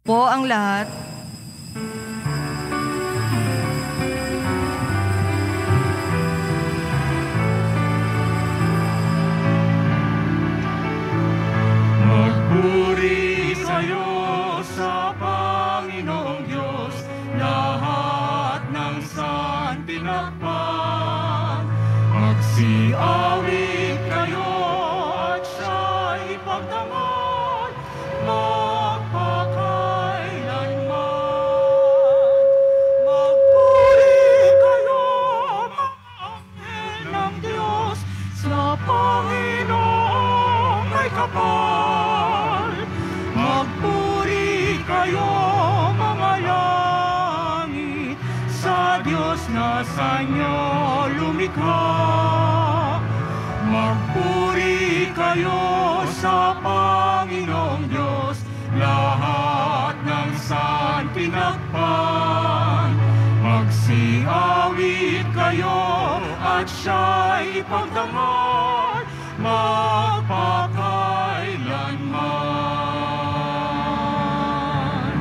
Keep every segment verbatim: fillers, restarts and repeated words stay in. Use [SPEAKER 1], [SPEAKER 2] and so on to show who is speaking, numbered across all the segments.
[SPEAKER 1] po ang lahat.
[SPEAKER 2] Magpuri sa'yo sa Panginoong Diyos, lahat ng saan tinakpan. Magsiawit kayo at siya'y ipagtanggol, magpakailanman. Magpuri kayo, mga anghel ng Diyos, sa Panginoong may kapal. Magpuri kayo, mga langit, sa Diyos na sa inyo lumikha. Magpuri kayo sa Panginoong Diyos, lahat ng saan tinakpan. Magsiawit kayo at siya'y ipagtanggol, magpakailanman.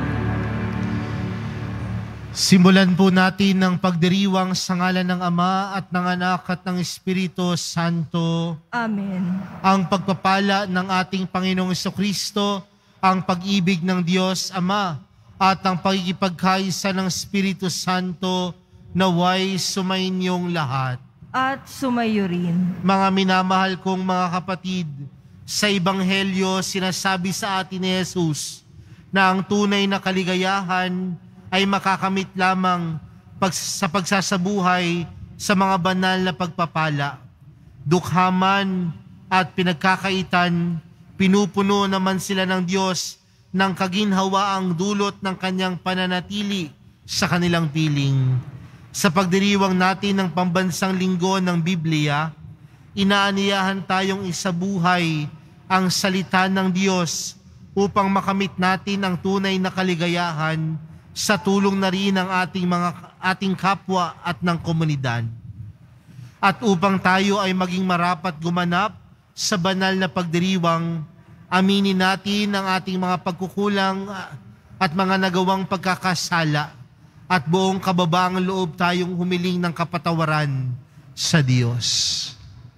[SPEAKER 3] Simulan po natin ng pagdiriwang sa ngalan ng Ama at ng Anak at ng Espiritu Santo.
[SPEAKER 1] Amen.
[SPEAKER 3] Ang pagpapala ng ating Panginoong Jesucristo, ang pag-ibig ng Diyos Ama, at ang pagkikipagkaisa ng Espiritu Santo naway sumainyong lahat.
[SPEAKER 1] At sumayo rin.
[SPEAKER 3] Mga minamahal kong mga kapatid, sa Ebanghelyo sinasabi sa atin ni Jesus na ang tunay na kaligayahan ay makakamit lamang pag, sa pagsasabuhay sa mga banal na pagpapala. Dukhaman at pinagkakaitan, pinupuno naman sila ng Diyos ng kaginhawaang dulot ng kanyang pananatili sa kanilang piling. Sa pagdiriwang natin ng pambansang linggo ng Biblia, inaaniyahan tayong isabuhay ang salita ng Diyos upang makamit natin ang tunay na kaligayahan sa tulong na rin ng ating mga ating kapwa at ng komunidad. At upang tayo ay maging marapat gumanap sa banal na pagdiriwang, aminin natin ang ating mga pagkukulang at mga nagawang pagkakasala, at buong kababaang loob tayong humiling ng kapatawaran sa Diyos.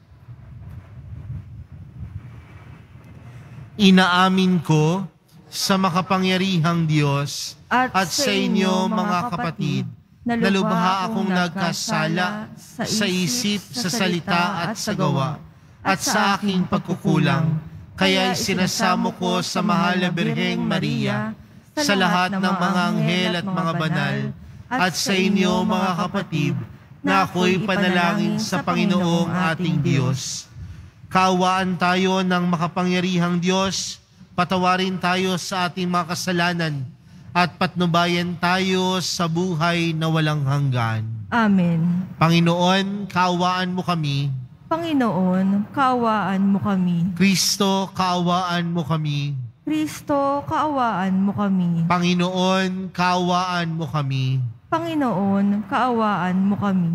[SPEAKER 3] Inaamin ko sa makapangyarihang Diyos at, at sa inyo mga kapatid, na lubha akong nagkasala sa isip, sa salita at sa gawa, at sa aking pagkukulang. Kaya sinasamo ko sa mahal na Birheng Maria, sa lahat ng mga anghel at mga banal, at sa inyo mga kapatid, na ako'y panalangin sa Panginoong ating Diyos. Kaawaan tayo ng makapangyarihang Diyos, patawarin tayo sa ating mga kasalanan, at patnubayan tayo sa buhay na walang hanggan.
[SPEAKER 1] Amen.
[SPEAKER 3] Panginoon, kaawaan mo kami.
[SPEAKER 1] Panginoon, kaawaan mo kami.
[SPEAKER 3] Kristo, kaawaan mo kami.
[SPEAKER 1] Kristo, kaawaan mo kami.
[SPEAKER 3] Panginoon, kaawaan mo kami.
[SPEAKER 1] Panginoon, kaawaan mo kami.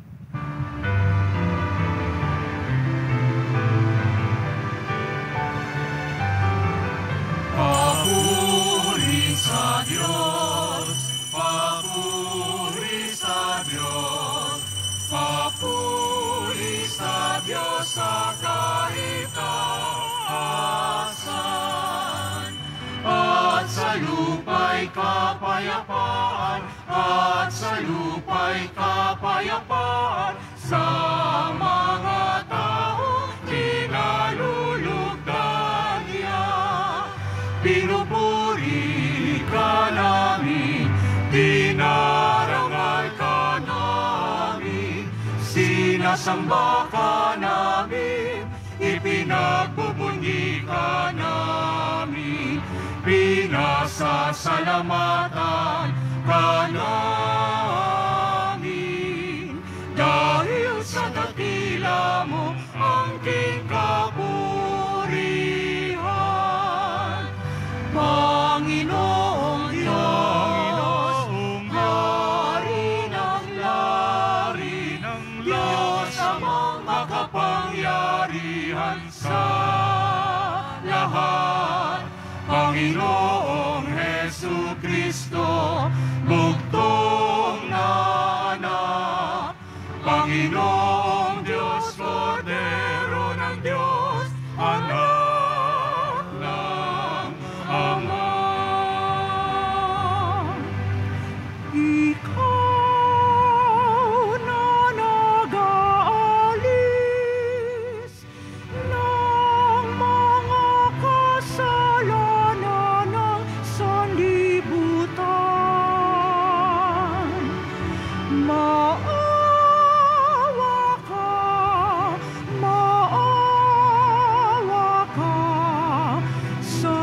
[SPEAKER 2] Papuri sa Diyos, papuri sa Diyos, papuri sa Diyos sa kahitaasan. At sa lupa'y kapayapaan, at sa lupa'y kapayapaan, sa mga taong kinalulugdan niya. Pinupuri ka namin, dinarangal ka namin, sinasamba ka namin, ipinagbubunyi ka namin, pinasasalamatan ka namin. Dahil sa dakila mo ang kingkapurihan, Panginoong Diyos, Hari ng Lari, Diyos amang makapangyarihan sa lahat, Panginoong Jesus. Hesu Kristo, bugtong na anak, Panginoong Diyos, Kordero ng Diyos, anak ng Ama. Ikaw na nag-aalis ng mga kasalanan ng sanlibutan, maawa ka, maawa ka sa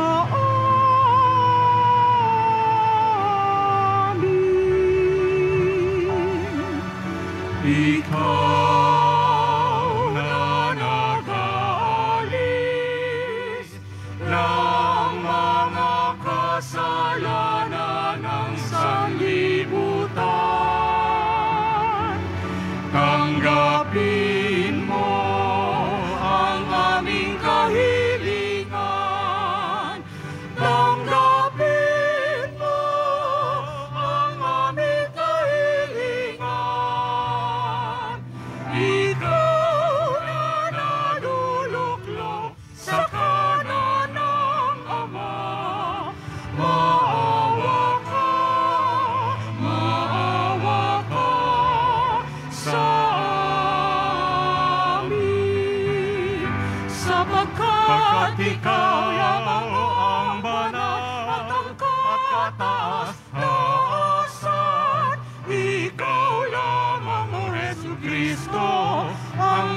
[SPEAKER 2] amin. Ikaw na nag-aalis ng mga kasalanan ng sanlibutan, tanggapin mo ang aming kahilingan. Tanggapin mo ang aming kahilingan. Ikaw na naduluklok sa kanan ng Ama, maawa ka, maawa ka sa amin. Sapagkat ikaw lamang ang banal at angkop at kataas-taasan, ikaw lamang, O Hesu Kristo, ang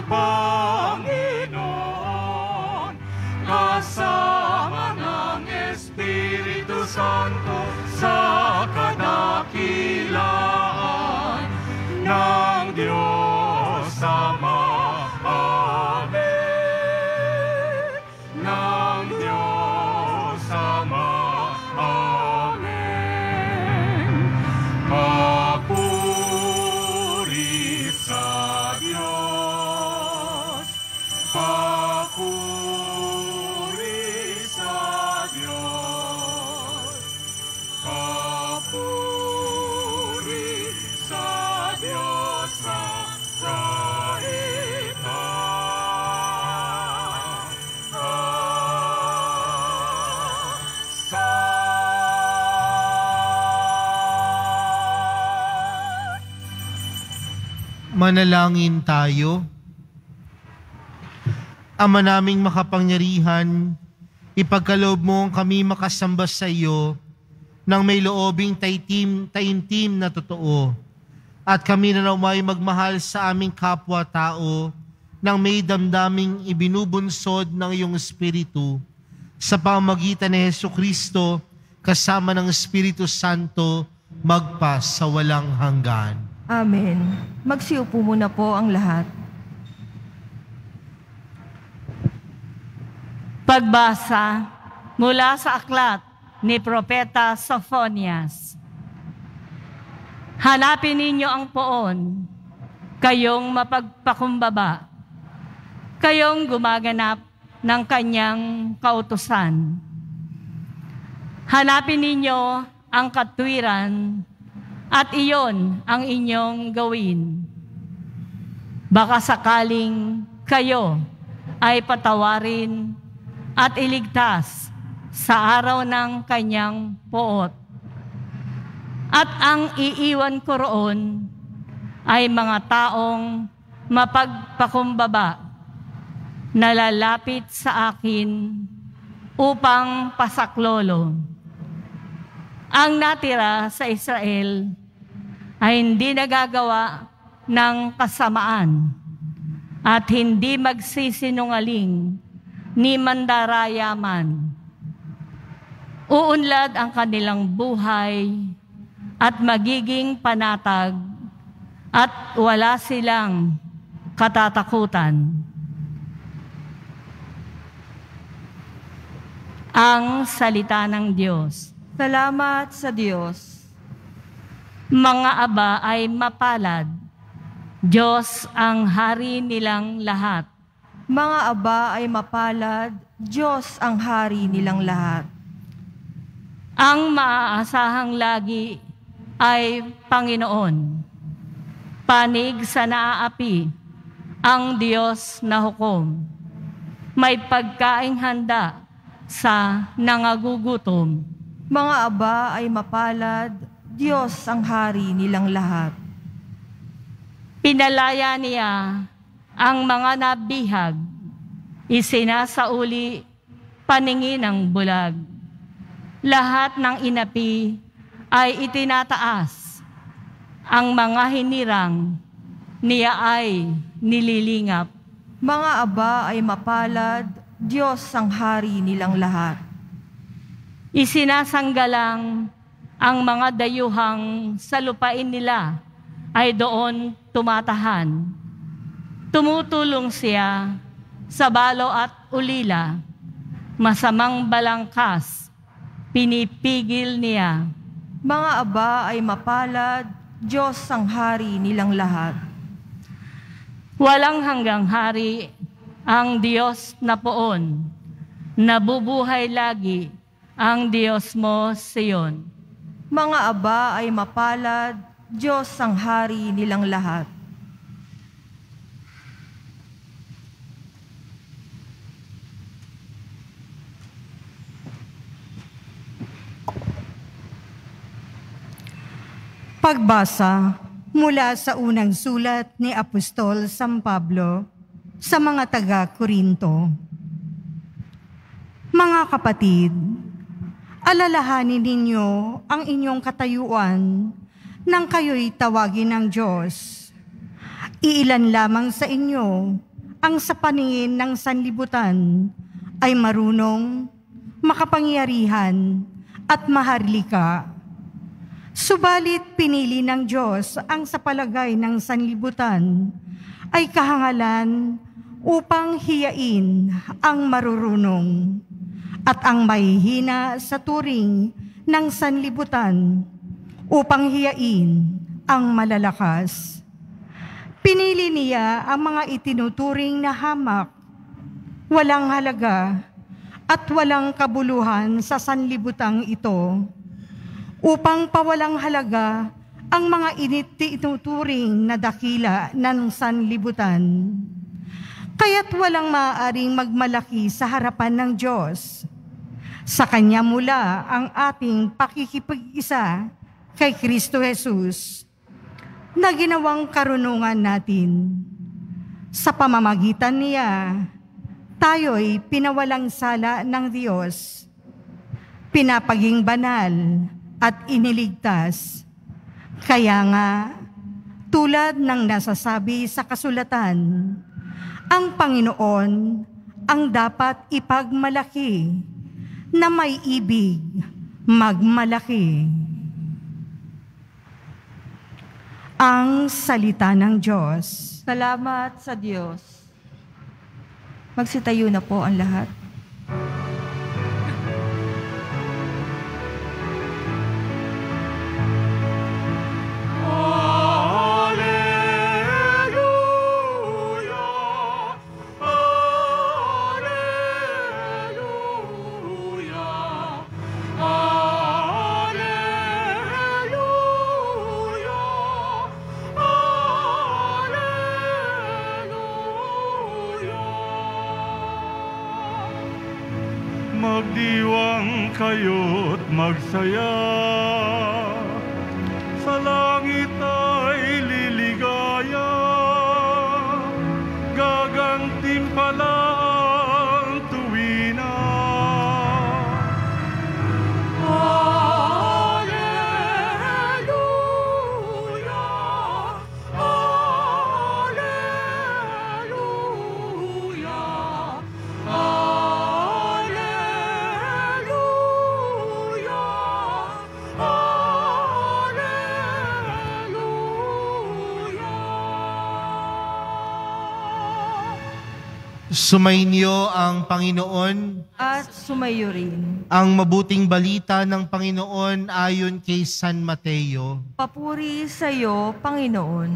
[SPEAKER 2] Panginoon, kasama ng Espiritu Santo sa kadakilaan ng Diyos Ama. Amen. Ng Diyos Ama. Amen. Papuri sa Diyos. Papuri sa Diyos. Papuri sa Diyos sa
[SPEAKER 3] Manalangin tayo. Ama naming makapangyarihan, ipagkaloob mo kami makasamba sa iyo ng may loobing taitim, taimtim na totoo. At kami na naumay magmahal sa aming kapwa-tao ng may damdaming ibinubunsod ng iyong Espiritu sa pamamagitan ni Hesu Kristo kasama ng Espiritu Santo magpa sa walang hanggan.
[SPEAKER 1] Amen. Magsiupo muna po ang lahat.
[SPEAKER 4] Pagbasa mula sa aklat ni Propeta Sophonias. Hanapin ninyo ang poon, kayong mapagpakumbaba, kayong gumaganap ng kanyang kautusan. Hanapin ninyo ang katwiran, at iyon ang inyong gawin. Baka sakaling kayo ay patawarin at iligtas sa araw ng kanyang poot. At ang iiwan ko roon ay mga taong mapagpakumbaba na lalapit sa akin upang pasaklolo. Ang natira sa Israel ay hindi nagagawa ng kasamaan at hindi magsisinungaling ni mandarayaman. Uunlad ang kanilang buhay at magiging panatag at wala silang katatakutan. Ang salita ng Diyos.
[SPEAKER 1] Salamat sa Diyos.
[SPEAKER 4] Mga aba ay mapalad, Diyos ang hari nilang lahat.
[SPEAKER 1] Mga aba ay mapalad, Diyos ang hari nilang lahat.
[SPEAKER 4] Ang maaasahang lagi ay Panginoon. Panig sa naaapi ang Diyos na hukom. May pagkaing handa sa nangagugutom.
[SPEAKER 1] Mga aba ay mapalad, Diyos ang hari nilang lahat.
[SPEAKER 4] Pinalaya niya ang mga nabihag, isinasauli paningin ng bulag. Lahat ng inapi ay itinataas, ang mga hinirang niya ay nililingap.
[SPEAKER 1] Mga aba ay mapalad, Diyos ang hari nilang lahat.
[SPEAKER 4] Isinasanggalang ang mga dayuhang sa lupain nila ay doon tumatahan. Tumutulong siya sa balo at ulila, masamang balangkas, pinipigil niya.
[SPEAKER 1] Mga aba ay mapalad, Diyos ang hari nilang lahat.
[SPEAKER 4] Walang hanggang hari ang Diyos na poon, nabubuhay lagi ang Diyos mo, Siyon.
[SPEAKER 1] Mga aba ay mapalad, Diyos ang hari nilang lahat.
[SPEAKER 5] Pagbasa mula sa unang sulat ni Apostol San Pablo sa mga taga-Korinto. Mga kapatid, alalahanin ninyo ang inyong katayuan nang kayo'y tawagin ng Diyos. Iilan lamang sa inyo ang sa paningin ng sanlibutan ay marunong, makapangyarihan at maharlika. Subalit pinili ng Diyos ang sa palagay ng sanlibutan ay kahangalan upang hiyain ang marurunong at ang mahihina sa turing ng sanlibutan upang hiyain ang malalakas. Pinili niya ang mga itinuturing na hamak, walang halaga at walang kabuluhan sa sanlibutang ito, upang pawalang halaga ang mga itinuturing na dakila ng sanlibutan. Kaya't walang maaaring magmalaki sa harapan ng Diyos. Sa Kanya mula ang ating pakikipag-isa kay Kristo Jesus na ginawang karunungan natin. Sa pamamagitan niya, tayo'y pinawalang sala ng Diyos, pinapaging banal at iniligtas. Kaya nga, tulad ng nasasabi sa kasulatan, ang Panginoon ang dapat ipagmalaki na may ibig magmalaki. Ang salita ng Diyos.
[SPEAKER 1] Salamat sa Diyos. Magsitayo na po ang lahat.
[SPEAKER 2] Magdiwang kayo't magsaya, sa langit ay liligaya, gagantimpala ang tuwina. Alleluia, Alleluia,
[SPEAKER 3] Sumainyo ang Panginoon,
[SPEAKER 1] At sumayo rin.
[SPEAKER 3] ang mabuting balita ng Panginoon ayon kay San Mateo.
[SPEAKER 1] Papuri sa iyo, Panginoon.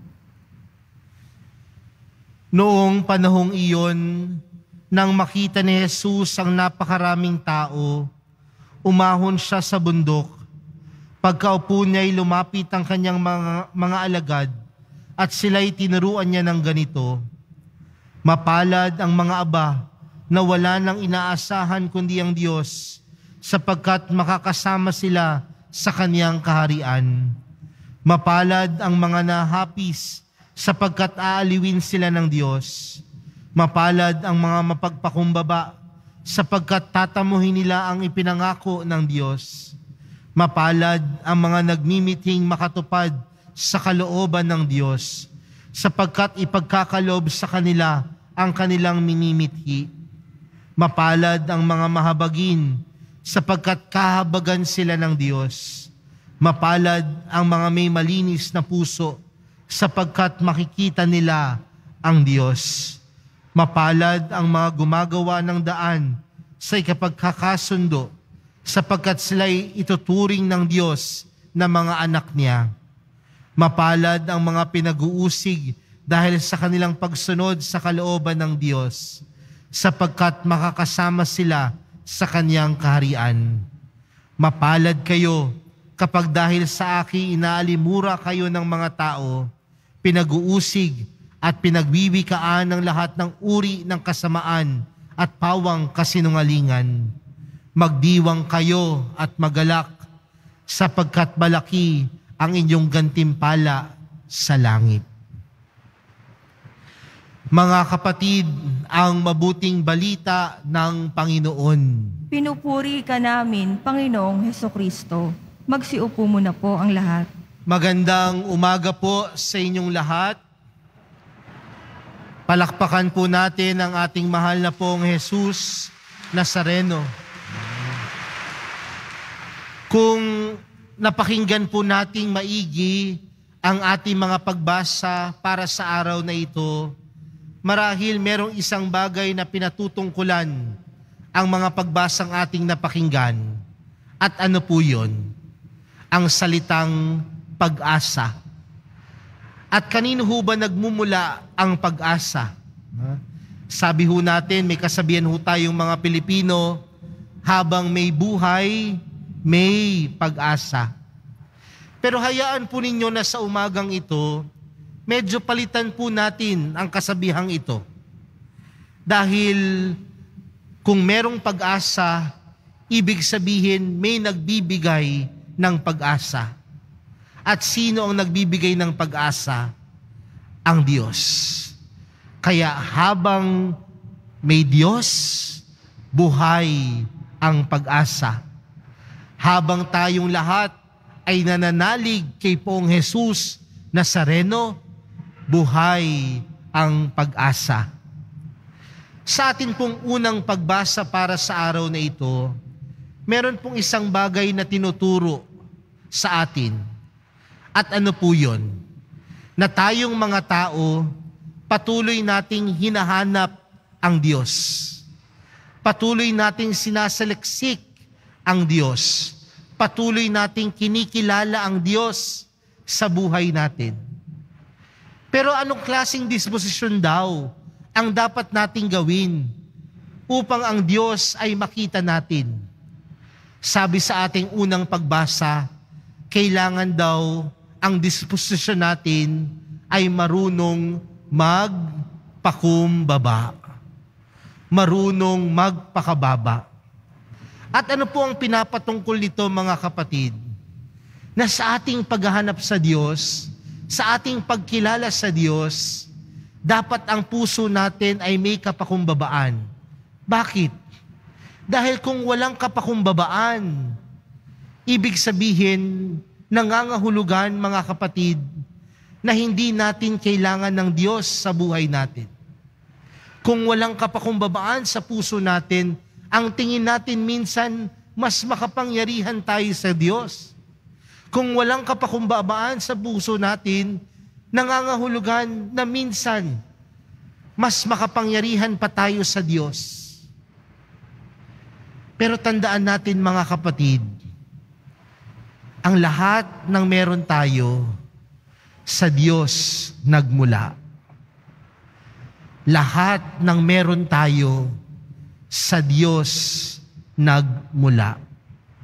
[SPEAKER 3] Noong panahong iyon, nang makita ni Jesus ang napakaraming tao, umahon siya sa bundok. Pagkaupo niya'y lumapit ang kanyang mga, mga alagad at sila'y tinuruan niya ng ganito, mapalad ang mga aba na wala nang inaasahan kundi ang Diyos, sapagkat makakasama sila sa kaniyang kaharian. Mapalad ang mga nahapis, sapagkat aaliwin sila ng Diyos. Mapalad ang mga mapagpakumbaba, sapagkat tatamuhin nila ang ipinangako ng Diyos. Mapalad ang mga nagmimiting makatupad sa kalooban ng Diyos, sapagkat ipagkakaloob sa kanila ang kanilang minimithi. Mapalad ang mga mahabagin, sapagkat kahabagan sila ng Diyos. Mapalad ang mga may malinis na puso, sapagkat makikita nila ang Diyos. Mapalad ang mga gumagawa ng daan sa ikapagkakasundo, sapagkat sila'y ituturing ng Diyos na mga anak niya. Mapalad ang mga pinag-uusig dahil sa kanilang pagsunod sa kalooban ng Diyos, sapagkat makakasama sila sa kaniyang kaharian. Mapalad kayo kapag dahil sa akin inaalimura kayo ng mga tao, pinag-uusig at pinagbibikaan ng lahat ng uri ng kasamaan at pawang kasinungalingan. Magdiwang kayo at magalak, sapagkat malaki ang inyong gantimpala sa langit. Mga kapatid, ang mabuting balita ng Panginoon.
[SPEAKER 1] Pinupuri ka namin, Panginoong Hesukristo. Magsiupo muna po ang lahat.
[SPEAKER 3] Magandang umaga po sa inyong lahat. Palakpakan po natin ang ating mahal na pong Jesus Nazareno. Kung napakinggan po nating maigi ang ating mga pagbasa para sa araw na ito, marahil merong isang bagay na pinatutungkulan ang mga pagbasang ating napakinggan. At ano po yun? Ang salitang pag-asa. At kanino ho ba nagmumula ang pag-asa? Sabi ho natin, may kasabihan ho tayong mga Pilipino, habang may buhay, may pag-asa. Pero hayaan po ninyo na sa umagang ito, medyo palitan po natin ang kasabihang ito. Dahil kung merong pag-asa, ibig sabihin may nagbibigay ng pag-asa. At sino ang nagbibigay ng pag-asa? Ang Diyos. Kaya habang may Diyos, buhay ang pag-asa. Habang tayong lahat ay nananalig kay Poong Jesus Nazareno, buhay ang pag-asa. Sa atin pong unang pagbasa para sa araw na ito, meron pong isang bagay na tinuturo sa atin. At ano po yun? Na tayong mga tao, patuloy nating hinahanap ang Diyos. Patuloy nating sinasaliksik ang Diyos. Patuloy nating kinikilala ang Diyos sa buhay natin. Pero anong klaseng disposisyon daw ang dapat nating gawin upang ang Diyos ay makita natin? Sabi sa ating unang pagbasa, kailangan daw ang disposisyon natin ay marunong magpakumbaba. Marunong magpakababa. At ano po ang pinapatungkol nito, mga kapatid? Na sa ating paghahanap sa Diyos, sa ating pagkilala sa Diyos, dapat ang puso natin ay may kapakumbabaan. Bakit? Dahil kung walang kapakumbabaan, ibig sabihin, nangangahulugan, mga kapatid, na hindi natin kailangan ng Diyos sa buhay natin. Kung walang kapakumbabaan sa puso natin, ang tingin natin minsan, mas makapangyarihan tayo sa Diyos. Kung walang kapakumbabaan sa puso natin, nangangahulugan na minsan, mas makapangyarihan pa tayo sa Diyos. Pero tandaan natin, mga kapatid, ang lahat ng meron tayo, sa Diyos nagmula. Lahat ng meron tayo, sa Diyos nagmula.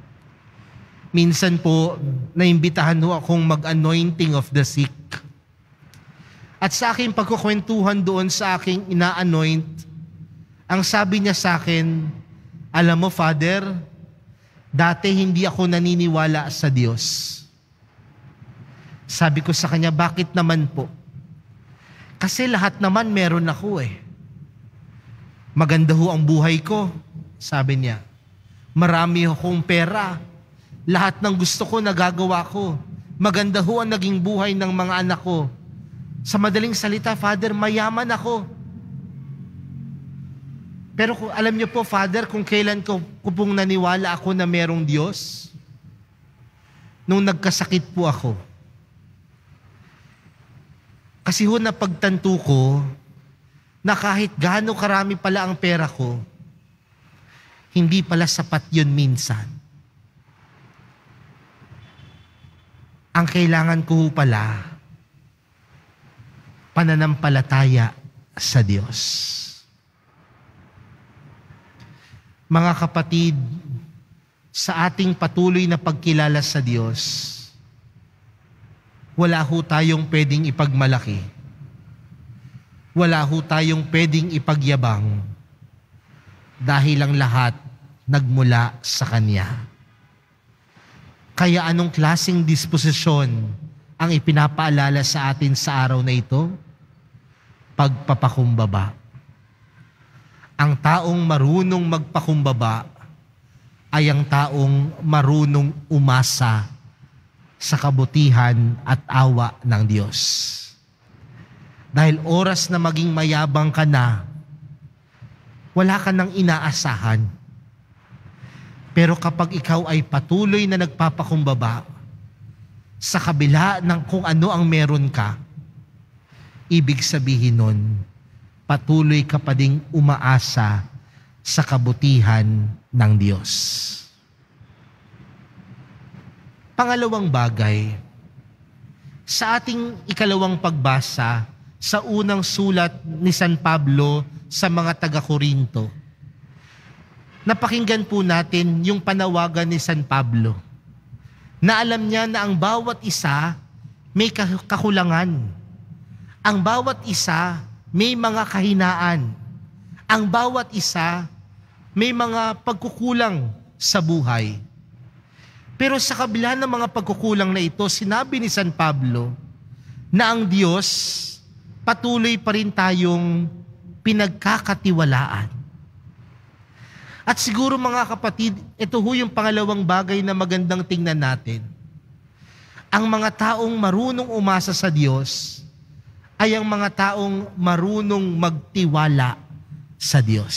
[SPEAKER 3] Minsan po, naimbitahan ho akong mag-anointing of the sick. At sa aking pagkukwentuhan doon sa aking ina-anoint, ang sabi niya sa akin, alam mo, Father, dati hindi ako naniniwala sa Diyos. Sabi ko sa kanya, bakit naman po? Kasi lahat naman meron ako eh. Maganda ho ang buhay ko, sabi niya. Marami akong pera. Lahat ng gusto ko nagagawa ko. Maganda ho ang naging buhay ng mga anak ko. Sa madaling salita, Father, mayaman ako. Pero kung, alam niyo po, Father, kung kailan ko, ko pong naniwala ako na merong Diyos, nung nagkasakit po ako. Kasi ho, napagtanto ko na kahit gaano karami pala ang pera ko, hindi pala sapat yun minsan. Ang kailangan ko ho pala, pananampalataya sa Diyos. Mga kapatid, sa ating patuloy na pagkilala sa Diyos, wala ho tayong pwedeng ipagmalaki. Wala ho tayong pwedeng ipagyabang dahil ang lahat nagmula sa Kanya. Kaya anong klaseng disposisyon ang ipinapaalala sa atin sa araw na ito? Pagpapakumbaba. Ang taong marunong magpakumbaba ay ang taong marunong umasa sa kabutihan at awa ng Diyos. Dahil oras na maging mayabang ka na, wala ka nang inaasahan. Pero kapag ikaw ay patuloy na nagpapakumbaba, sa kabila ng kung ano ang meron ka, ibig sabihin nun, patuloy ka pa ding umaasa sa kabutihan ng Diyos. Pangalawang bagay, sa ating ikalawang pagbasa sa unang sulat ni San Pablo sa mga taga-Korinto, napakinggan po natin yung panawagan ni San Pablo na alam niya na ang bawat isa may kakulangan. Ang bawat isa may mga kahinaan. Ang bawat isa may mga pagkukulang sa buhay. Pero sa kabila ng mga pagkukulang na ito, sinabi ni San Pablo na ang Diyos patuloy pa rin tayong pinagkakatiwalaan. At siguro mga kapatid, ito ho yung pangalawang bagay na magandang tingnan natin. Ang mga taong marunong umasa sa Diyos ay ang mga taong marunong magtiwala sa Diyos.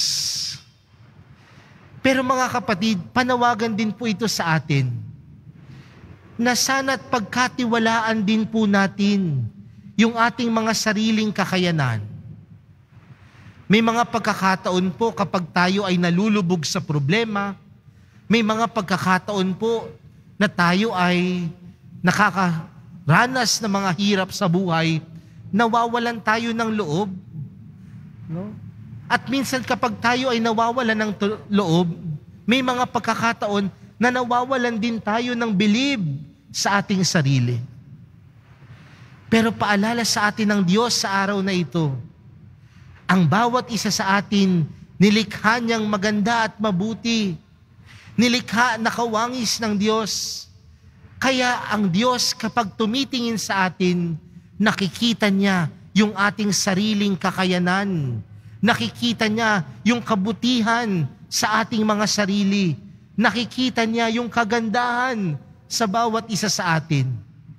[SPEAKER 3] Pero mga kapatid, panawagan din po ito sa atin na sana't pagkatiwalaan din po natin yung ating mga sariling kakayanan. May mga pagkakataon po kapag tayo ay nalulubog sa problema, may mga pagkakataon po na tayo ay nakakaranas ng mga hirap sa buhay, nawawalan tayo ng loob. No? At minsan kapag tayo ay nawawalan ng to- loob, may mga pagkakataon na nawawalan din tayo ng bilib sa ating sarili. Pero paalala sa atin ng Diyos sa araw na ito, ang bawat isa sa atin, nilikha niyang maganda at mabuti. Nilikha na kawangis ng Diyos. Kaya ang Diyos kapag tumitingin sa atin, nakikita niya yung ating sariling kakayanan. Nakikita niya yung kabutihan sa ating mga sarili. Nakikita niya yung kagandahan sa bawat isa sa atin.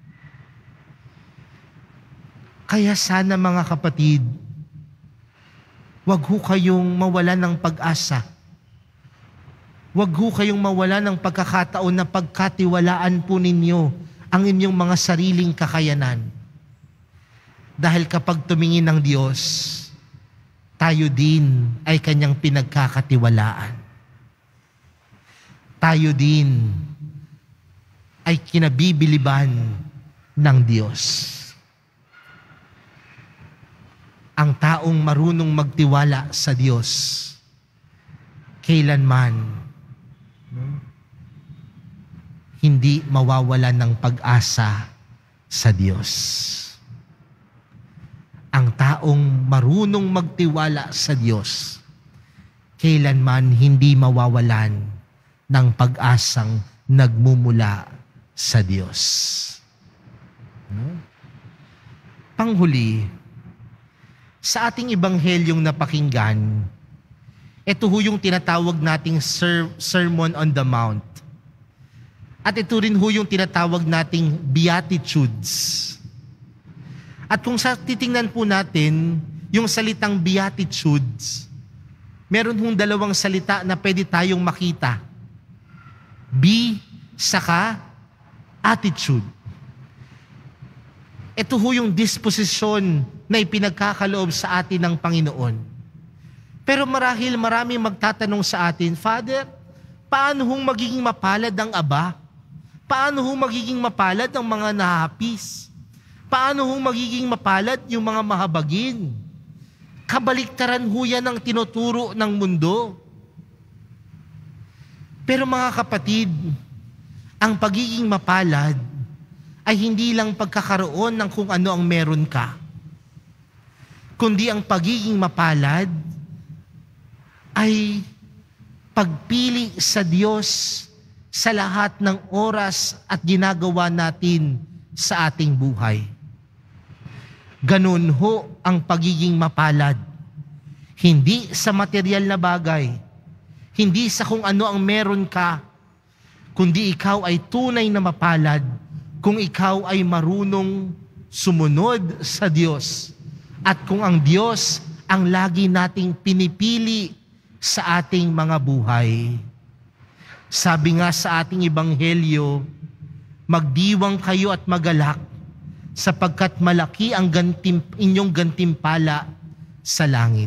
[SPEAKER 3] Kaya sana mga kapatid, wag ho kayong mawala ng pag-asa. Wag ho kayong mawala ng pagkakataon na pagkatiwalaan po ninyo ang inyong mga sariling kakayanan. Dahil kapag tumingin ng Diyos, tayo din ay Kanyang pinagkakatiwalaan. Tayo din ay kinabibiliban ng Diyos. Ang taong marunong magtiwala sa Diyos, kailanman, no? hindi mawawalan ng pag-asa sa Diyos. Ang taong marunong magtiwala sa Diyos, kailanman hindi mawawalan ng pag-asang nagmumula sa Diyos. No? Panghuli, sa ating ibanghelyong napakinggan, ito ho yung tinatawag nating Ser- Sermon on the Mount. At ito rin ho yung tinatawag nating Beatitudes. At kung sa titingnan po natin, yung salitang Beatitudes, meron hong dalawang salita na pwede tayong makita. Be, saka, attitude. Ito ho yung disposisyon na ipinagkakaloob sa atin ng Panginoon. Pero marahil marami magtatanong sa atin, Father, paano hong magiging mapalad ang aba? Paano hong magiging mapalad ang mga nahapis? Paano hong magiging mapalad yung mga mahabagin? Kabaliktaran ho yan ang tinuturo ng mundo. Pero mga kapatid, ang pagiging mapalad ay hindi lang pagkakaroon ng kung ano ang meron ka, kundi ang pagiging mapalad ay pagpili sa Diyos sa lahat ng oras at ginagawa natin sa ating buhay. Ganun ho ang pagiging mapalad. Hindi sa material na bagay, hindi sa kung ano ang meron ka, kundi ikaw ay tunay na mapalad kung ikaw ay marunong sumunod sa Diyos at kung ang Diyos ang lagi nating pinipili sa ating mga buhay. Sabi nga sa ating ebanghelyo, magdiwang kayo at magalak sapagkat malaki ang gantim, inyong gantimpala sa langit.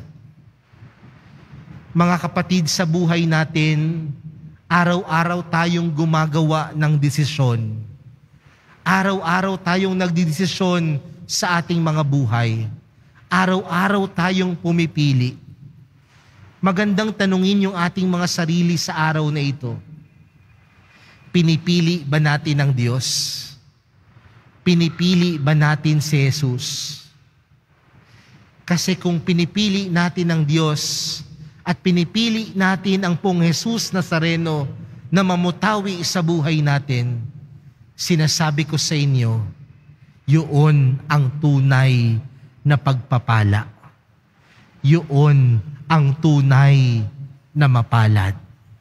[SPEAKER 3] Mga kapatid, sa buhay natin, araw-araw tayong gumagawa ng desisyon. Araw-araw tayong nagdidesisyon sa ating mga buhay. Araw-araw tayong pumipili. Magandang tanungin yung ating mga sarili sa araw na ito. Pinipili ba natin ang Diyos? Pinipili ba natin si Jesus? Kasi kung pinipili natin ang Diyos at pinipili natin ang pong Jesus Nazareno na mamutawi sa buhay natin, sinasabi ko sa inyo, yun ang tunay na pagpapala. Yun ang tunay na mapalad.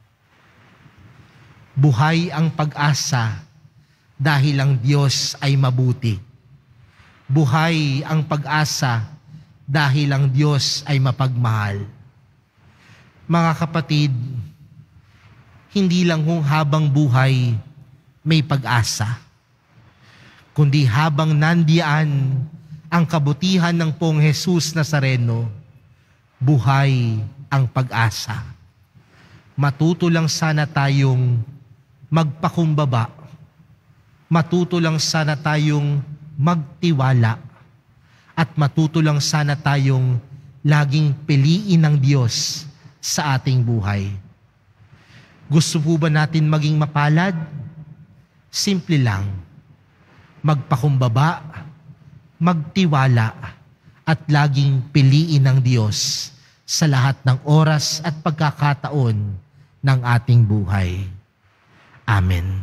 [SPEAKER 3] Buhay ang pag-asa dahil ang Diyos ay mabuti. Buhay ang pag-asa dahil ang Diyos ay mapagmahal. Mga kapatid, hindi lang hong habang buhay may pag-asa, kundi habang nandiyan ang kabutihan ng pong Jesus Nazareno, buhay ang pag-asa. Matuto lang sana tayong magpakumbaba. Matuto lang sana tayong magtiwala. At matuto lang sana tayong laging piliin ng Diyos sa ating buhay. Gusto po ba natin maging mapalad? Simple lang. Magpakumbaba, magtiwala, at laging piliin ng Diyos sa lahat ng oras at pagkakataon ng ating buhay. Amen.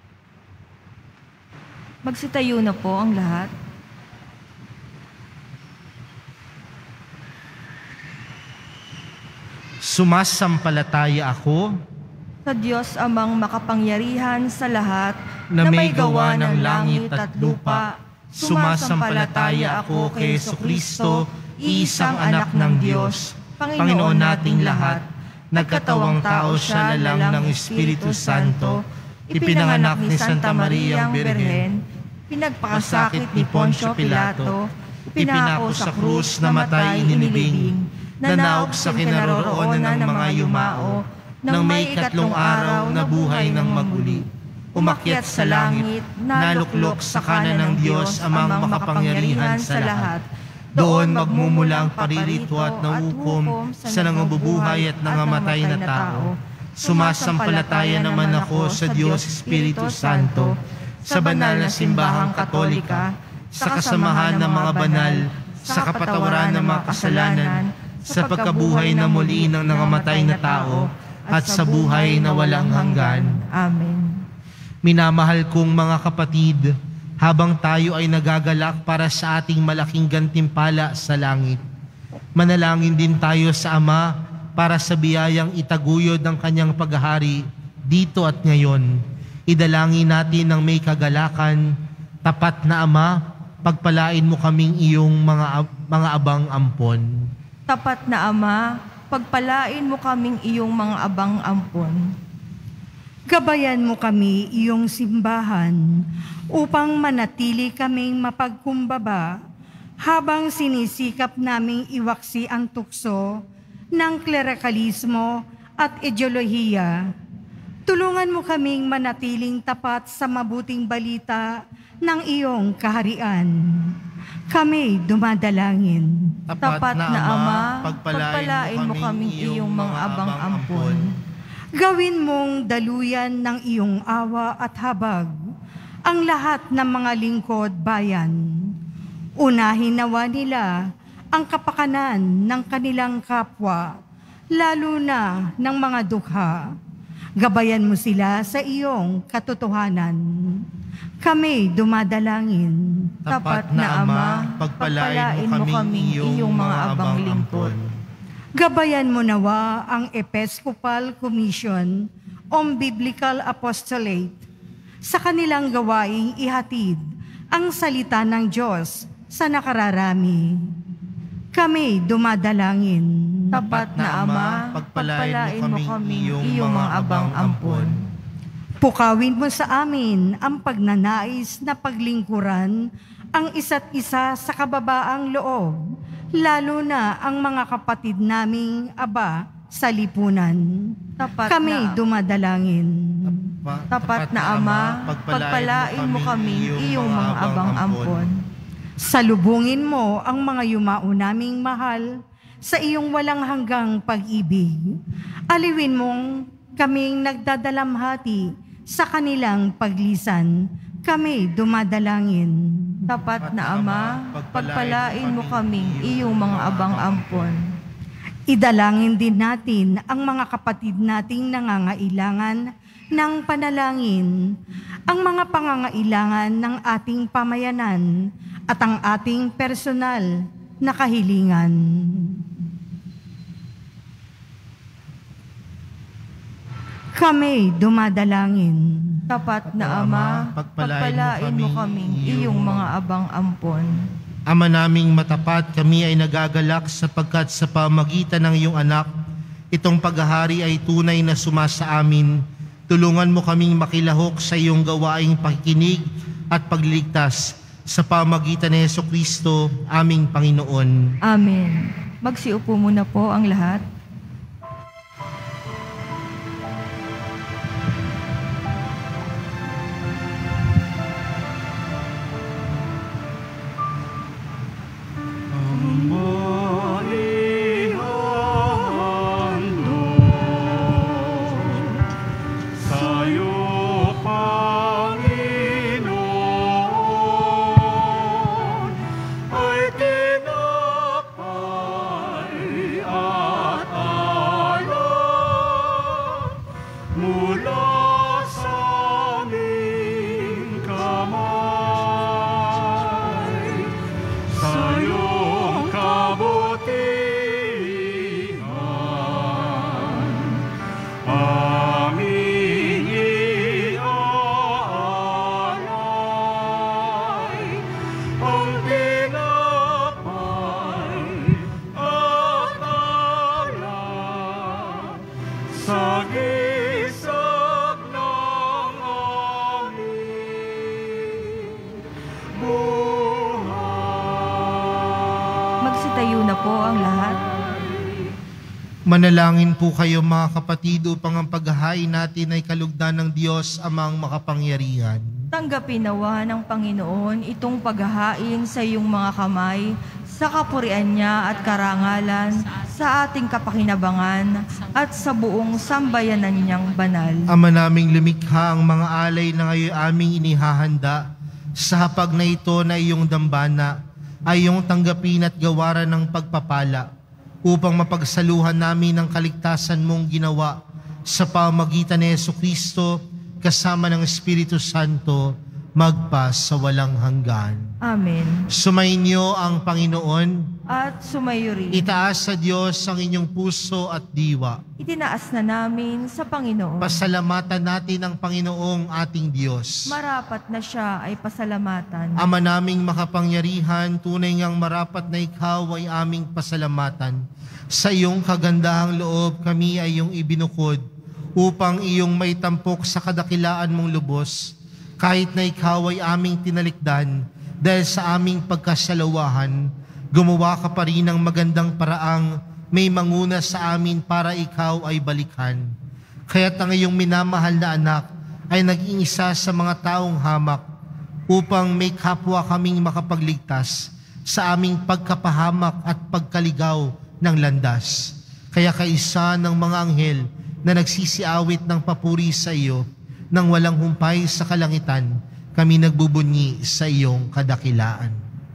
[SPEAKER 1] Magsitayo na po ang lahat.
[SPEAKER 3] Sumasampalataya ako
[SPEAKER 1] Sa Diyos amang makapangyarihan sa lahat,
[SPEAKER 3] na may gawa ng langit at lupa. Sumasampalataya ako kay Jesucristo, iisang anak ng Diyos, Panginoon nating lahat. Nagkatawang tao siya na lang ng Espiritu Santo, ipinanganak ni Santa Maria ang Birhen,
[SPEAKER 1] pinagpakasakit ni Poncio Pilato, pinako sa krus, namatay, inilibing, nanaog sa kinaroroonan ng mga yumao, nang may ikatlong araw na buhay ng maguli. Umakyat sa langit, naluklok sa kanan ng Diyos amang makapangyarihan sa lahat. Doon magmumula ang paririto at nauukom sa nangabubuhay at nangamatay na tao. Sumasampalataya naman ako sa Diyos Espiritu Santo, sa banal na simbahang katolika, sa kasamahan ng mga banal, sa kapatawaran ng mga kasalanan, sa pagkabuhay na muli ng nangamatay na tao, at sa buhay na walang hanggan.
[SPEAKER 6] Amen.
[SPEAKER 3] Minamahal kong mga kapatid, habang tayo ay nagagalak para sa ating malaking gantimpala sa langit, manalangin din tayo sa Ama para sa biyayang itaguyod ng kanyang paghahari dito at ngayon. Idalangin natin ng may kagalakan. Tapat na Ama, pagpalain mo kaming iyong mga, mga abang ampon.
[SPEAKER 6] Tapat na Ama, pagpalain mo kaming iyong mga abang ampon.
[SPEAKER 5] Gabayan mo kami iyong simbahan upang manatili kaming mapagkumbaba habang sinisikap naming iwaksi ang tukso ng klerikalismo at ideolohiya. Tulungan mo kaming manatiling tapat sa mabuting balita ng iyong kaharian. Kami dumadalangin.
[SPEAKER 6] Tapat na Ama, pagpalain mo kaming iyong mga abang ampon.
[SPEAKER 5] Gawin mong daluyan ng iyong awa at habag ang lahat ng mga lingkod bayan. Unahin nawa nila ang kapakanan ng kanilang kapwa, lalo na ng mga dukha. Gabayan mo sila sa iyong katotohanan. Kami dumadalangin.
[SPEAKER 6] Tapat na Ama, pagpalain mo kaming iyong mga abang lingkod.
[SPEAKER 5] Gabayan mo nawa ang Episcopal Commission on Biblical Apostolate sa kanilang gawaing ihatid ang salita ng Diyos sa nakararami. Kami dumadalangin.
[SPEAKER 6] Tapat na Ama, pagpalain mo kaming iyong mga abang ampon.
[SPEAKER 5] Pukawin mo sa amin ang pagnanais na paglingkuran ang isa't isa sa kababaang loob, lalo na ang mga kapatid naming aba sa lipunan.
[SPEAKER 6] Tapat
[SPEAKER 5] Kami
[SPEAKER 6] na,
[SPEAKER 5] dumadalangin.
[SPEAKER 6] Tapat na Ama, pagpalain mo kaming iyong mga abang ampon.
[SPEAKER 5] Salubungin mo ang mga yumao naming mahal sa iyong walang hanggang pag-ibig. Aliwin mong kaming nagdadalamhati sa kanilang paglisan. Kami dumadalangin.
[SPEAKER 6] Tapat na Ama, pagpalain mo kaming iyong mga abang ampon.
[SPEAKER 5] Idalangin din natin ang mga kapatid nating nangangailangan ng panalangin, ang mga pangangailangan ng ating pamayanan at ang ating personal na kahilingan. Kami dumadalangin.
[SPEAKER 6] Tapat na Ama, pagpalain mo kaming iyong mga abang ampon.
[SPEAKER 3] Ama naming matapat, kami ay nagagalak sapagkat sa pamagitan ng iyong anak, itong paghahari ay tunay na sumasa amin. Tulungan mo kaming makilahok sa iyong gawaing pakikinig at pagliligtas sa pamagitan ni Jesucristo, aming Panginoon.
[SPEAKER 6] Amen. Magsiupo muna po ang lahat. Magsitayo na po ang lahat.
[SPEAKER 3] Manalangin po kayo mga kapatid upang ang paghahain natin ay kalugdan ng Diyos amang makapangyarihan.
[SPEAKER 6] Tanggapin nawa ng Panginoon itong paghahain sa iyong mga kamay sa kapurian niya at karangalan, sa ating kapakinabangan, at sa buong sambayanan niyang banal.
[SPEAKER 3] Ama naming lumikha, ang mga alay na ngayon aming inihahanda, sa hapag na ito na iyong dambana, ay iyong tanggapin at gawaran ng pagpapala, upang mapagsaluhan namin ang kaligtasan mong ginawa sa pamagitan ni Jesucristo kasama ng Espiritu Santo, magpa sa walang hanggan.
[SPEAKER 6] Amen.
[SPEAKER 3] Sumainyo ang Panginoon.
[SPEAKER 6] At sumayo rin.
[SPEAKER 3] Itaas sa Diyos ang inyong puso at diwa.
[SPEAKER 6] Itinaas na namin sa Panginoon.
[SPEAKER 3] Pasalamatan natin ang Panginoong ating Diyos.
[SPEAKER 6] Marapat na siya ay pasalamatan.
[SPEAKER 3] Ama naming makapangyarihan, tunay ngang marapat na ikaw ay aming pasalamatan. Sa iyong kagandahang loob kami ay iyong ibinukod upang iyong may tampok sa kadakilaan mong lubos, kahit na ikaw ay aming tinalikdan dahil sa aming pagkasalawahan, gumawa ka pa rin ng magandang paraang may manguna sa amin para ikaw ay balikan. Kaya't ang iyong minamahal na anak ay naging isa sa mga taong hamak upang may kapwa kaming makapagligtas sa aming pagkapahamak at pagkaligaw ng landas. Kaya kaisa ng mga anghel na nagsisiawit ng papuri sa iyo, nang walang humpay sa kalangitan, kami nagbubunyi sa iyong kadakilaan.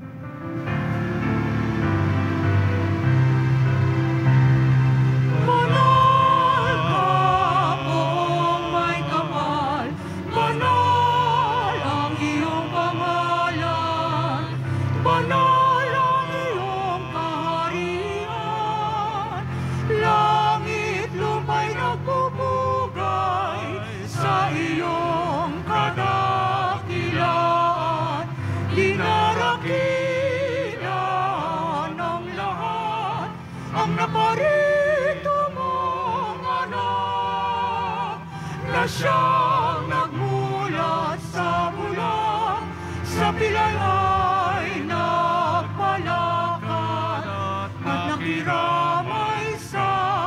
[SPEAKER 2] Banal ka, oh may kapal, banal ang iyong pangalan, banal ang iyong kaharian, langit lupa'y nagpupugay sa iyong kadakilaan, dinarakilan ng lahat ang naparito mong anak, na siyang nagmulat sa bulan, sa pilay ay nagpalakad at nakiramay sa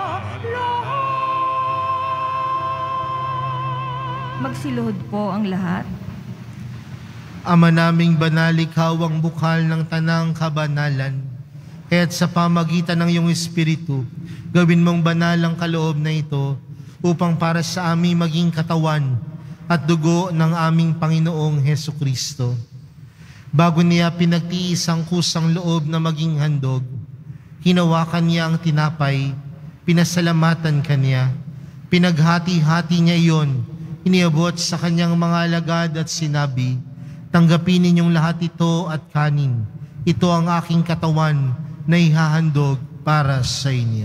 [SPEAKER 6] Magsiluhod po ang lahat.
[SPEAKER 3] Ama naming banal, ikaw ang bukal ng tanang kabanalan. Kaya't sa pamagitan ng iyong Espiritu, gawin mong banal ang kaloob na ito upang para sa aming maging katawan at dugo ng aming Panginoong Hesukristo. Bago niya pinagtiis ang kusang loob na maging handog, hinawakan niya ang tinapay, pinasalamatan kanya, pinaghati-hati niya iyon, iniabot sa kanyang mga alagad at sinabi, tanggapin ninyong lahat ito at kanin. Ito ang aking katawan na ihahandog para sa inyo.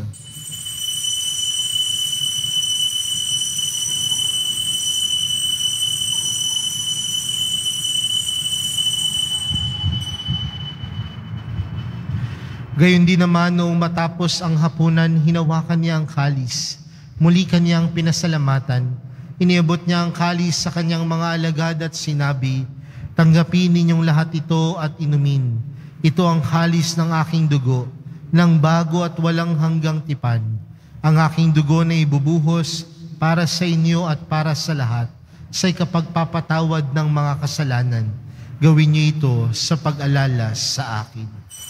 [SPEAKER 3] Gayon din naman noong matapos ang hapunan, hinawakan niya ang kalis. Muli kanyang pinasalamatan. Iniabot niya ang kalis sa kanyang mga alagad at sinabi, tanggapin ninyong lahat ito at inumin. Ito ang kalis ng aking dugo, ng bago at walang hanggang tipan. Ang aking dugo na ibubuhos para sa inyo at para sa lahat, sa ikapagpapatawad ng mga kasalanan. Gawin niyo ito sa pag-alala sa akin.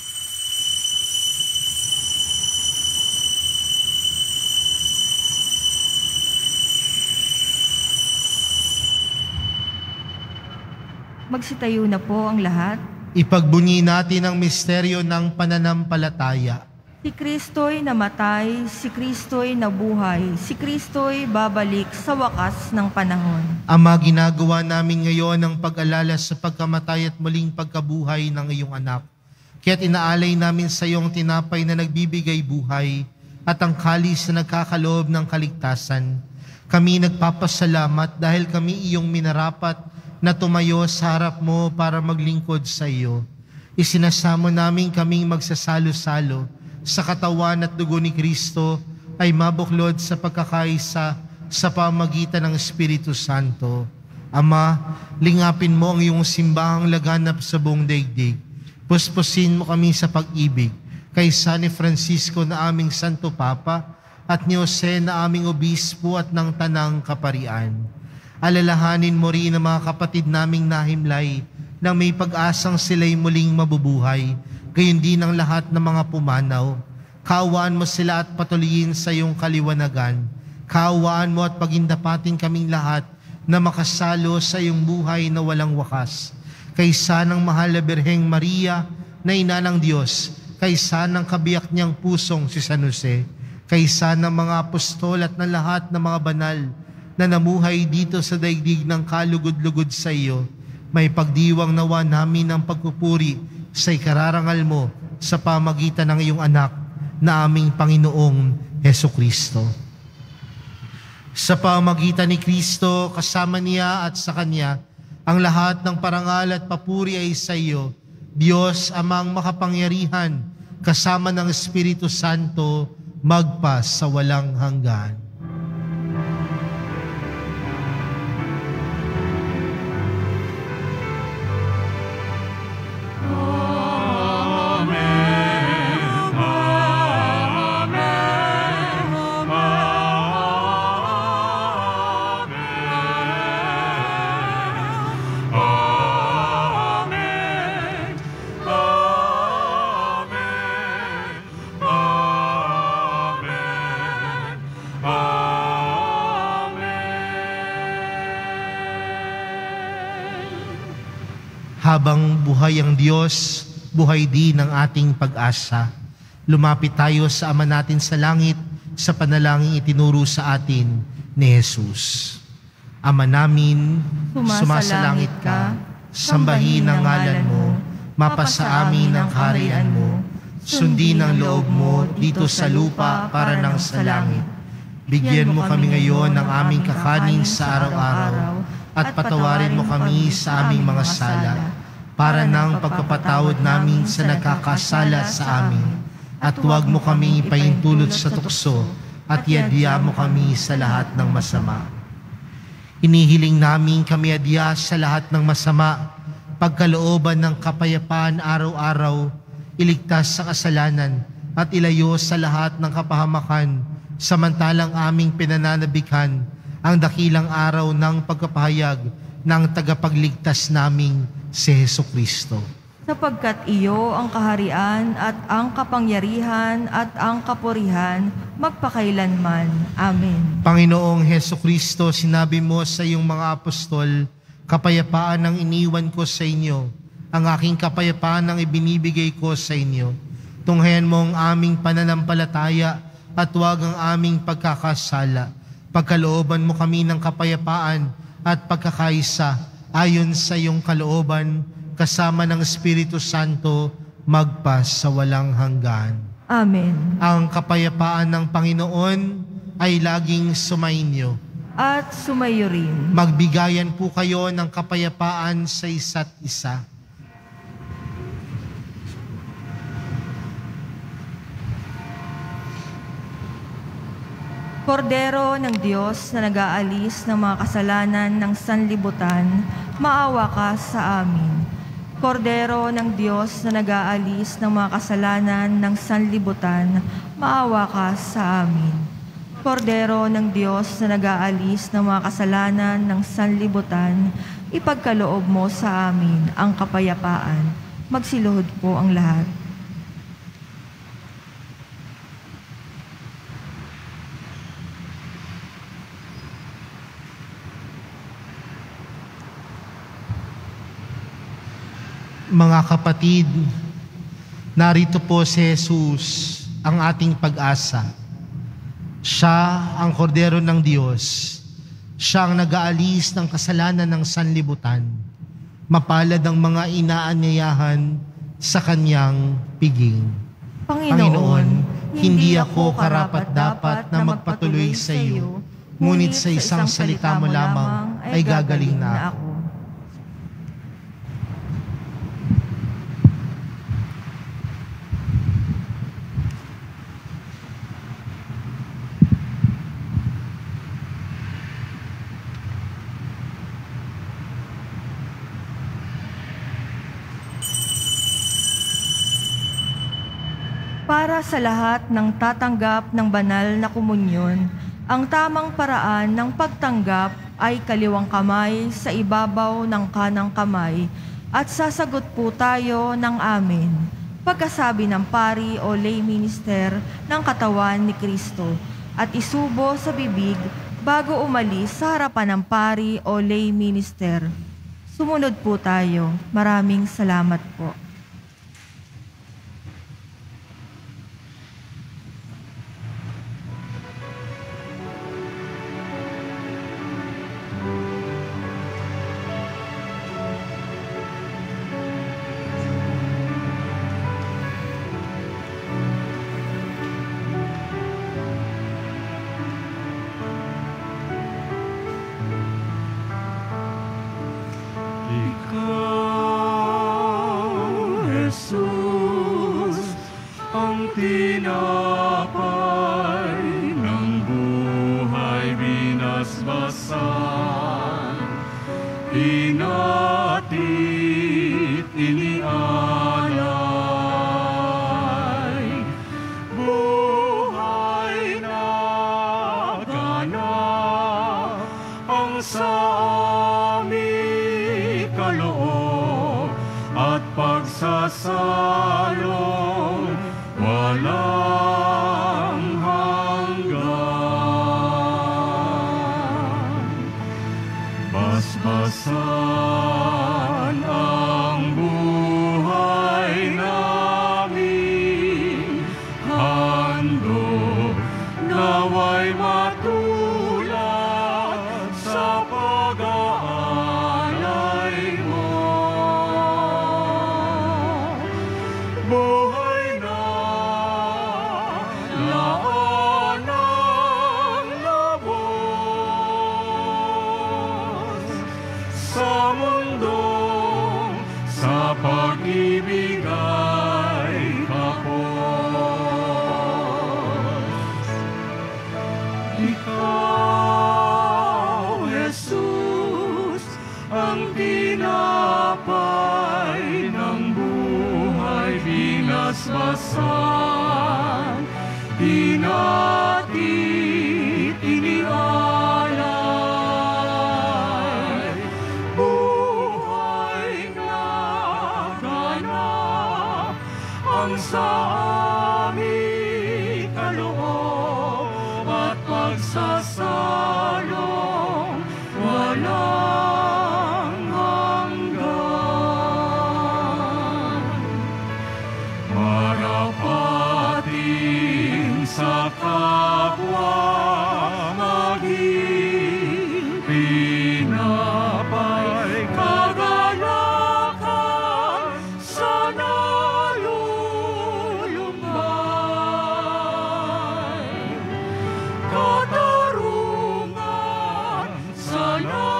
[SPEAKER 6] Magsitayo na po ang lahat.
[SPEAKER 3] Ipagbunyi natin ang misteryo ng pananampalataya.
[SPEAKER 6] Si Kristo'y namatay, si Kristo'y nabuhay, si Kristo'y babalik sa wakas ng panahon.
[SPEAKER 3] Ama, ginagawa namin ngayon ang pag-alala sa pagkamatay at muling pagkabuhay ng iyong anak. Kaya't inaalay namin sa iyong tinapay na nagbibigay buhay at ang kalis na nagkakaloob ng kaligtasan. Kami nagpapasalamat dahil kami iyong minarapat na tumayo sa harap mo para maglingkod sa iyo. Isinasamo namin kaming magsasalo-salo sa katawan at dugo ni Kristo ay mabuklod sa pagkakaisa sa pamagitan ng Espiritu Santo. Ama, lingapin mo ang iyong simbahang laganap sa buong daigdig. Puspusin mo kami sa pag-ibig kay San Francisco na aming Santo Papa at ni Jose na aming Obispo at ng Tanang Kaparian. Alalahanin mo rin ang mga kapatid naming nahimlay nang may pag-asang sila'y muling mabubuhay, gayon din ang lahat ng mga pumanaw. Kaawaan mo sila at patuloyin sa iyong kaliwanagan. Kaawaan mo at pagindapatin kaming lahat na makasalo sa iyong buhay na walang wakas. Kaysa ng mahal na Birheng Maria na ina ng Diyos, kaysa ng kabiyak niyang pusong si San Jose, kaysa ng mga apostol at ng lahat ng mga banal na namuhay dito sa daigdig ng kalugod-lugod sa iyo, may pagdiwang nawa namin ng pagpupuri sa ikararangal mo sa pamagitan ng iyong anak na aming Panginoong Hesukristo. Sa pamagitan ni Kristo, kasama niya at sa Kanya, ang lahat ng parangal at papuri ay sa iyo, Diyos amang makapangyarihan, kasama ng Espiritu Santo, magpa sa walang hanggan. Habang buhay ang Diyos, buhay din ang ating pag-asa. Lumapit tayo sa Ama natin sa langit sa panalangin itinuro sa atin ni Jesus. Ama namin, sumasalangit ka, sambahin ang ngalan mo, mapasa amin ang kaharian mo, sundin ang loob mo dito sa lupa para nang sa langit. Bigyan mo kami ngayon ng aming kakanin sa araw-araw at patawarin mo kami sa aming mga sala para ng pagpapatawad namin sa nagkakasala sa amin. At huwag mo kami ipaintulot sa tukso at iadya mo kami sa lahat ng masama. Inihiling namin kami adya sa lahat ng masama, pagkalooban ng kapayapaan araw-araw, iligtas sa kasalanan at ilayo sa lahat ng kapahamakan, samantalang aming pinananabikan ang dakilang araw ng pagkapahayag ng tagapagligtas naming si Hesukristo.
[SPEAKER 6] Sapagkat iyo ang kaharian at ang kapangyarihan at ang kapurihan magpakailanman. Amen.
[SPEAKER 3] Panginoong Hesukristo, sinabi mo sa iyong mga apostol, kapayapaan ang iniwan ko sa inyo, ang aking kapayapaan ang ibinibigay ko sa inyo. Tunghayan mo ang aming pananampalataya at huwag ang aming pagkakasala. Pagkalooban mo kami ng kapayapaan at pagkakaisa ayon sa iyong kalooban, kasama ng Espiritu Santo, magpa sa walang hanggan.
[SPEAKER 6] Amen.
[SPEAKER 3] Ang kapayapaan ng Panginoon ay laging sumainyo.
[SPEAKER 6] At sumayo rin.
[SPEAKER 3] Magbigayan po kayo ng kapayapaan sa isa't isa.
[SPEAKER 6] Kordero ng Diyos na nag-aalis ng mga kasalanan ng sanlibutan, maawa ka sa amin. Kordero ng Diyos na nag-aalis ng mga kasalanan ng sanlibutan, maawa ka sa amin. Kordero ng Diyos na nag-aalis ng mga kasalanan ng sanlibutan, ipagkaloob mo sa amin ang kapayapaan. Magsiluhod po ang lahat.
[SPEAKER 3] Mga kapatid, narito po si Jesus, ang ating pag-asa. Siya ang kordero ng Diyos. Siya ang nag-aalis ng kasalanan ng sanlibutan. Mapalad ang mga inaanyayahan sa kanyang piging.
[SPEAKER 6] Panginoon,
[SPEAKER 3] Panginoon, hindi ako karapat-dapat na magpatuloy sa iyo, ngunit sa isang salita mo lamang ay gagaling na ako.
[SPEAKER 6] Para sa lahat ng tatanggap ng banal na komunyon, ang tamang paraan ng pagtanggap ay kaliwang kamay sa ibabaw ng kanang kamay at sasagot po tayo ng amen. pagkasabi ng pari o lay minister ng katawan ni Kristo, at isubo sa bibig bago umalis sa harapan ng pari o lay minister. Sumunod po tayo. Maraming salamat po.
[SPEAKER 2] Basbasan ang buhay namin, handog naway matulad sa pag-aalay mo. Buhay na laan ng labos sa mundo, sa pag-ibig ay kapos. Ikaw, Jesus, ang tinapay ng buhay binasbasan, tinatid inialay. Buhay na ganap ang sa aming kaloob at pagsasalong walang hanggan. Marapatin sa kapwa maging pinapay, kagalakan sa nalulumbay, katarungan sa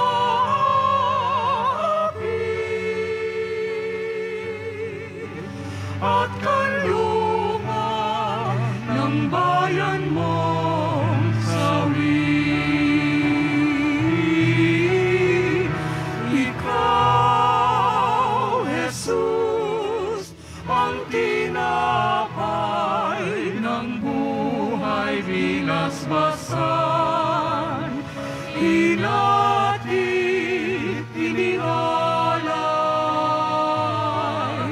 [SPEAKER 2] naapit, at kanlungan ng bayan mong sawi. Ikaw, Jesus, ang tinapay ng buhay binasbasan, hinatid inialay.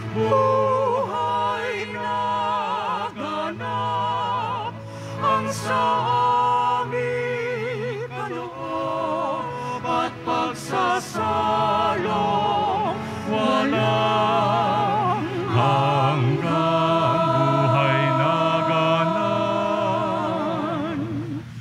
[SPEAKER 2] Buhay na ganap ang sa aming kaloob at pagsasalong walang hanggan. Buhay na ganan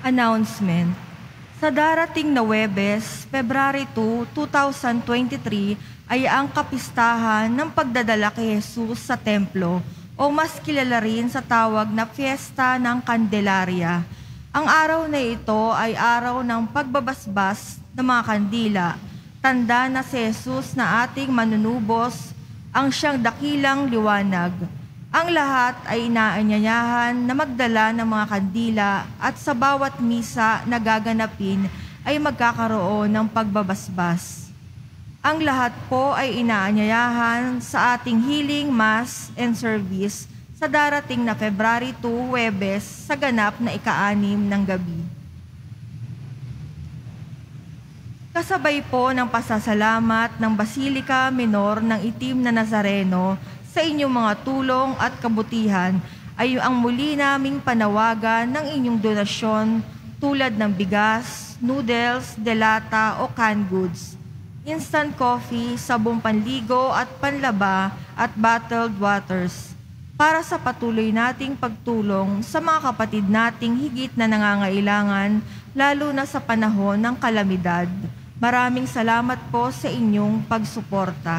[SPEAKER 6] Announcement. Sa darating na Huwebes, February two, two thousand twenty-three, ay ang kapistahan ng pagdadala kay Jesus sa templo o mas kilala rin sa tawag na Fiesta ng Candelaria. Ang araw na ito ay araw ng pagbabasbas ng mga kandila, tanda na si Jesus na ating manunubos, ang siyang dakilang liwanag. Ang lahat ay inaanyayahan na magdala ng mga kandila at sa bawat misa na gaganapin ay magkakaroon ng pagbabasbas. Ang lahat po ay inaanyayahan sa ating healing mass and service sa darating na February two, Huwebes, sa ganap na ika-anim ng gabi. Kasabay po ng pasasalamat ng Basilika Minor ng Itim na Nazareno sa inyong mga tulong at kabutihan ay ang muli naming panawagan ng inyong donasyon tulad ng bigas, noodles, delata o canned goods, instant coffee, sabong panligo at panlaba at bottled waters para sa patuloy nating pagtulong sa mga kapatid nating higit na nangangailangan lalo na sa panahon ng kalamidad. Maraming salamat po sa inyong pagsuporta.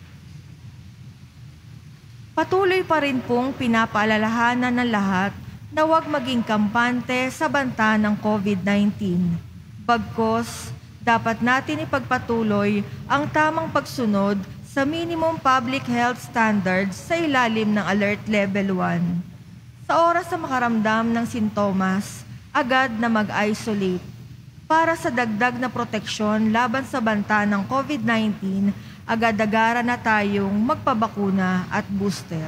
[SPEAKER 6] Patuloy pa rin pong pinapaalalahanan ng lahat na huwag maging kampante sa banta ng COVID nineteen. Bagkus, dapat natin ipagpatuloy ang tamang pagsunod sa minimum public health standards sa ilalim ng Alert Level one. Sa oras na makaramdam ng sintomas, agad na mag-isolate. Para sa dagdag na proteksyon laban sa banta ng COVID nineteen, agad-agara na tayong magpabakuna at booster.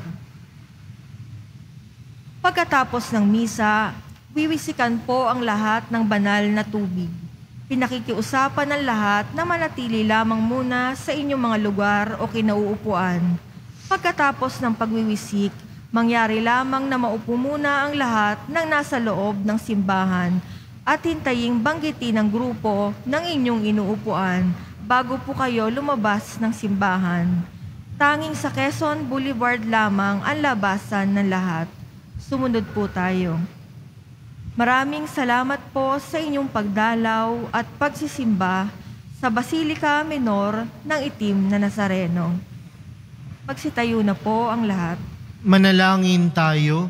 [SPEAKER 6] Pagkatapos ng misa, wiwisikan po ang lahat ng banal na tubig. Pinakikiusapan ng lahat na manatili lamang muna sa inyong mga lugar o kinauupuan. Pagkatapos ng pagwiwisik, mangyari lamang na maupo muna ang lahat ng nasa loob ng simbahan at hintaying banggitin ng grupo ng inyong inuupuan bago po kayo lumabas ng simbahan. Tanging sa Quezon Boulevard lamang ang labasan ng lahat. Sumunod po tayo. Maraming salamat po sa inyong pagdalaw at pagsisimba sa Basilika Minor ng Itim na Nazareno. Magsitayo na po ang lahat.
[SPEAKER 3] Manalangin tayo.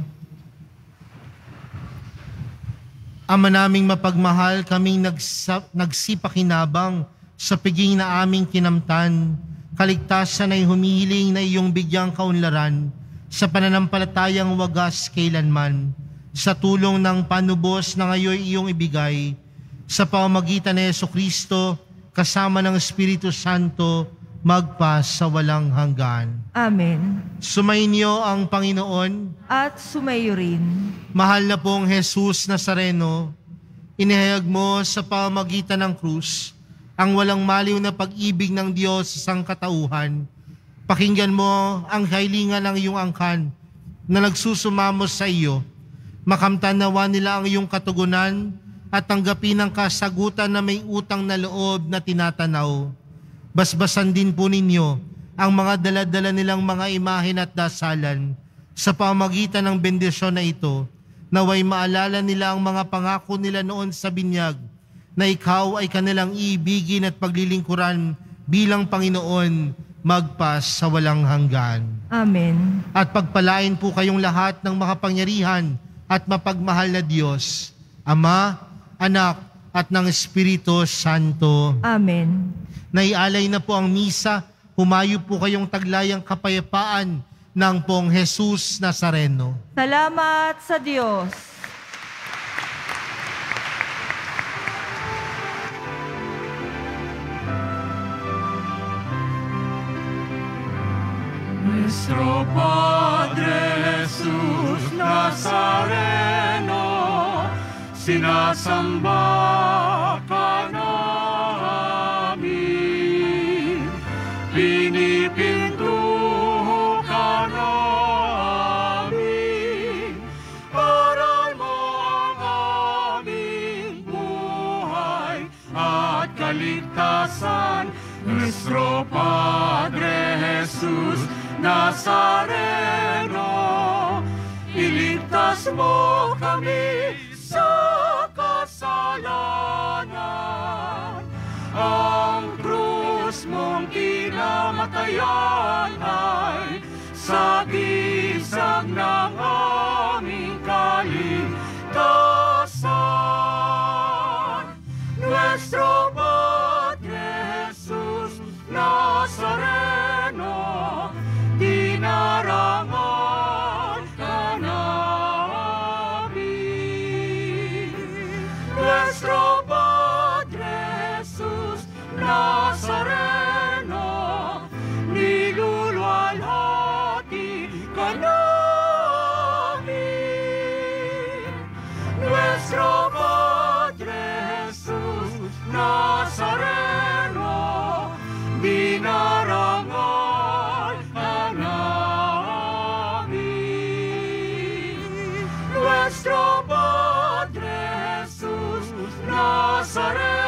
[SPEAKER 3] Ama naming mapagmahal, kaming nagsa- nagsipakinabang sa piging na aming kinamtan, kaligtasan ay humihiling na iyong bigyang kaunlaran sa pananampalatayang wagas kailanman, sa tulong ng panubos na ngayon iyong ibigay, sa pamamagitan ni Jesucristo, kasama ng Espiritu Santo, magpas sa walang hanggan.
[SPEAKER 6] Amen.
[SPEAKER 3] Sumainyo ang Panginoon.
[SPEAKER 6] At sumayo rin.
[SPEAKER 3] Mahal na pong Jesus Nazareno, inihayag mo sa pamamagitan ng krus ang walang maliw na pag-ibig ng Diyos sa sangkatauhan. Pakinggan mo ang kahilingan ng iyong angkan na nagsusumamo sa iyo. Makamtan nawa nila ang iyong katugunan at tanggapin ang kasagutan na may utang na loob na tinatanaw. Basbasan din po ninyo ang mga dala-dala nilang mga imahen at dasalan sa pamamagitan ng bendisyon na ito, naway maalala nila ang mga pangako nila noon sa binyag, na ikaw ay kanilang iibigin at paglilingkuran bilang Panginoon magpas sa walang hanggan.
[SPEAKER 6] Amen.
[SPEAKER 3] At pagpalain po kayong lahat ng makapangyarihan at mapagmahal na Diyos, Ama, Anak, at ng Espiritu Santo.
[SPEAKER 6] Amen.
[SPEAKER 3] Naialay na po ang misa, humayo po kayong taglayang kapayapaan ng pong Jesus Nazareno.
[SPEAKER 6] Salamat sa Diyos.
[SPEAKER 2] Nuestro Padre Jesús Nazareno, sinasamba ka namin, pinipintuho ka namin, aral mo ang aming buhay at kaligtasan. Nuestro Padre Jesús Nazareno, iligtas mo kami sa kasalanan. ngayon ay sagisag ng aming kaligtasan. Nuestro Padre Jesus Nazareno, dinarangan ka namin. Nuestro Padre Jesus Nazareno, niluluwalhati ka namin. Nuestro Padre Jesus Nazareno, dinarangan ka namin. Nuestro Padre Jesus Nazareno,